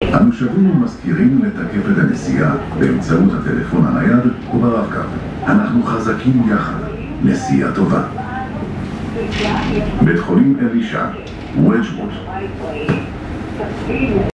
אנו שבים ומזכירים לתקף את הנסיעה באמצעות הטלפון הנייד וברב-קו. אנחנו חזקים יחד. נסיעה טובה. בית חולים אלישע, וודג'ווד.